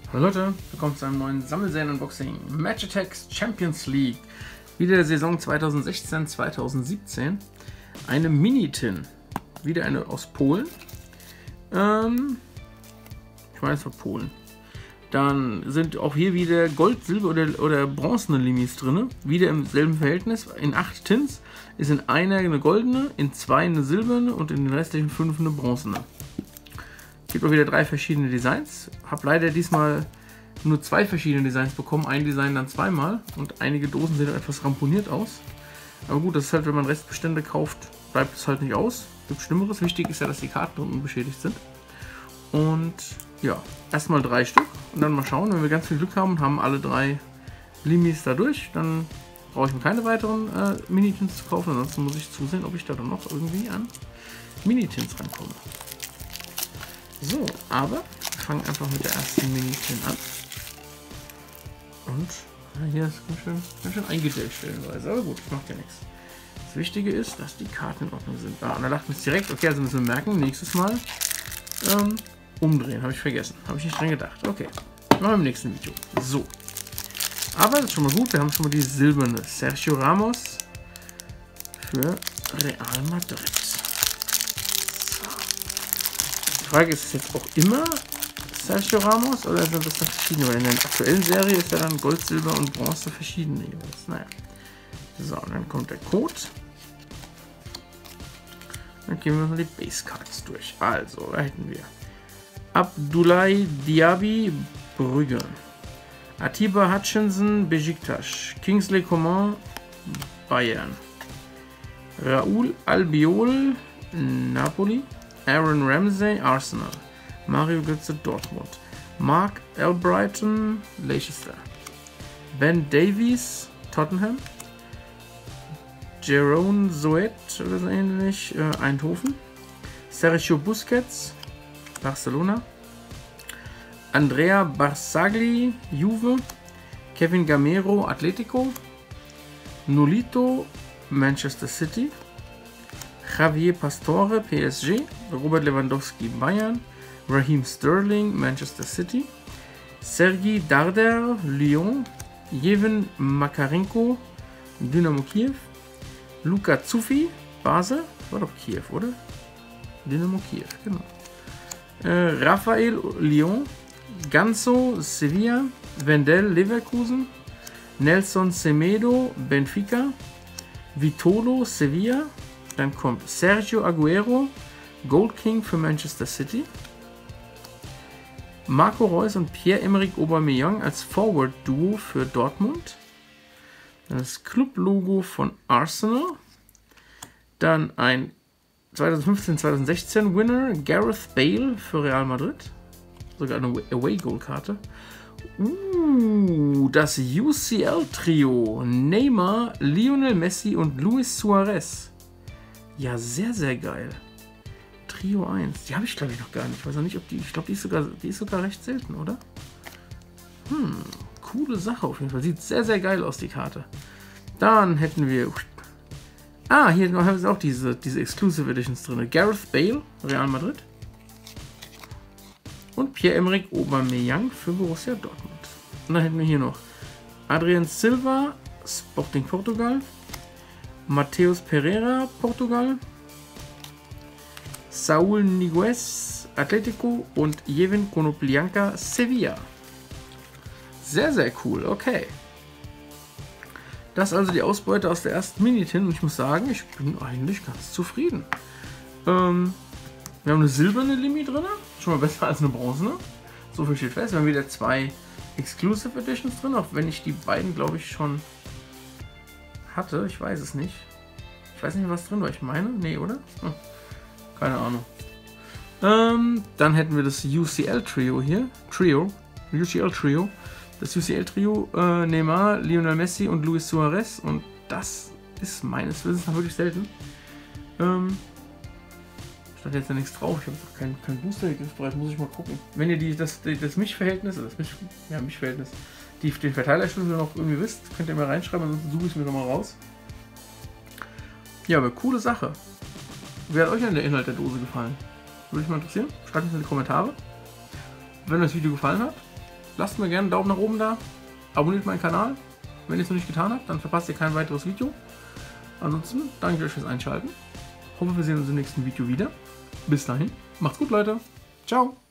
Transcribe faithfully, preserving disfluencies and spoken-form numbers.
Hallo Leute, willkommen zu einem neuen Sammelserien-Unboxing. Match Attax Champions League. Wieder der Saison zweitausendsechzehn zweitausendsiebzehn. Eine Mini-Tin. Wieder eine aus Polen. Ähm, ich meine, es war Polen. Dann sind auch hier wieder Gold, Silber oder, oder bronzene Limis drin. Wieder im selben Verhältnis. In acht Tins ist in einer eine goldene, in zwei eine silberne und in den restlichen fünf eine bronzene. Es gibt auch wieder drei verschiedene Designs. Habe leider diesmal nur zwei verschiedene Designs bekommen. Ein Design dann zweimal. Und einige Dosen sehen etwas ramponiert aus. Aber gut, das ist halt, wenn man Restbestände kauft, bleibt es halt nicht aus. Gibt Schlimmeres. Wichtig ist ja, dass die Karten unbeschädigt sind. Und ja, erstmal drei Stück. Und dann mal schauen, wenn wir ganz viel Glück haben, haben alle drei Limis da durch. Dann brauche ich mir keine weiteren äh, Mini-Tins zu kaufen. Ansonsten muss ich zusehen, ob ich da dann noch irgendwie an Mini-Tins rankomme. So, aber wir fangen einfach mit der ersten Mini-Tin an. Und ja, hier ist ganz schön, ganz schön eingedellt stellenweise, aber gut, macht ja nichts. Das Wichtige ist, dass die Karten in Ordnung sind. Ah, und da lacht es direkt, okay, also müssen wir merken, nächstes Mal ähm, umdrehen, habe ich vergessen, habe ich nicht dran gedacht. Okay, machen wir im nächsten Video. So, aber das ist schon mal gut, wir haben schon mal die silberne Sergio Ramos für Real Madrid. Die Frage ist, ist es jetzt auch immer Sergio Ramos oder sind das dann verschiedene? Weil in der aktuellen Serie ist ja dann Gold, Silber und Bronze verschiedene jeweils. Naja. So, dann kommt der Code. Dann gehen wir mal die Base Cards durch. Also, da hätten wir Abdoulaye Diaby, Brügge. Atiba Hutchinson, Besiktas. Kingsley Coman, Bayern. Raúl Albiol, Napoli. Aaron Ramsey, Arsenal. Mario Götze, Dortmund. Mark Albrighton, Leicester. Ben Davies, Tottenham. Jerome Zoet oder so ähnlich, äh, Eindhoven. Sergio Busquets, Barcelona. Andrea Barzagli, Juve. Kevin Gamero, Atletico. Nolito, Manchester City. Javier Pastore, P S G, Robert Lewandowski, Bayern, Raheem Sterling, Manchester City, Sergi Darder, Lyon, Jevin Makarenko, Dynamo Kiew, Luka Zuffi, Basel, war doch Kiew, oder? Dynamo Kiew, genau. Äh, Raphael, Lyon, Ganso, Sevilla, Wendell, Leverkusen, Nelson Semedo, Benfica, Vitolo, Sevilla. Dann kommt Sergio Aguero, Gold King für Manchester City. Marco Reus und Pierre-Emerick Aubameyang als Forward-Duo für Dortmund. Dann das Club-Logo von Arsenal. Dann ein zweitausendfünfzehn zweitausendsechzehn Winner, Gareth Bale für Real Madrid. Sogar eine Away-Goal-Karte. Uh, das U C L-Trio. Neymar, Lionel Messi und Luis Suarez. Ja, sehr, sehr geil. Trio eins. Die habe ich, glaube ich, noch gar nicht. Ich weiß auch nicht, ob die... Ich glaube, die ist sogar, die ist sogar recht selten, oder? Hm, coole Sache auf jeden Fall. Sieht sehr, sehr geil aus, die Karte. Dann hätten wir... Ah, hier haben wir auch diese, diese Exclusive Editions drin. Gareth Bale, Real Madrid. Und Pierre-Emerick Aubameyang für Borussia Dortmund. Und dann hätten wir hier noch Adrien Silva, Sporting Portugal. Mateus Pereira, Portugal. Saúl Ñíguez, Atletico und Jevin Konoplyanka, Sevilla. Sehr, sehr cool, okay. Das ist also die Ausbeute aus der ersten Mini-Tin und ich muss sagen, ich bin eigentlich ganz zufrieden. Ähm, wir haben eine silberne Limi drin, schon mal besser als eine bronzene. So viel steht fest. Wir haben wieder zwei Exclusive Editions drin, auch wenn ich die beiden, glaube ich, schon hatte, ich weiß es nicht. Ich weiß nicht, was drin war. Ich meine, nee, oder? Hm. Keine Ahnung. Ähm, dann hätten wir das U C L-Trio hier. Trio. U C L-Trio. Das U C L-Trio, äh, Neymar, Lionel Messi und Luis Suarez. Und das ist meines Wissens wirklich selten. Ähm, stand jetzt ja nichts drauf. Ich habe jetzt auch kein, kein Booster griffbereit. Muss ich mal gucken. Wenn ihr die, das, das Mischverhältnis, das Misch, ja, Mischverhältnis, die, den Verteilerschlüssel noch irgendwie wisst, könnt ihr mir reinschreiben, ansonsten suche ich es mir nochmal raus. Ja, aber coole Sache. Wie hat euch denn der Inhalt der Dose gefallen? Würde mich mal interessieren. Schreibt es in die Kommentare. Wenn euch das Video gefallen hat, lasst mir gerne einen Daumen nach oben da. Abonniert meinen Kanal. Wenn ihr es noch nicht getan habt, dann verpasst ihr kein weiteres Video. Ansonsten danke ich euch fürs Einschalten. Hoffe, wir sehen uns im nächsten Video wieder. Bis dahin, macht's gut, Leute. Ciao.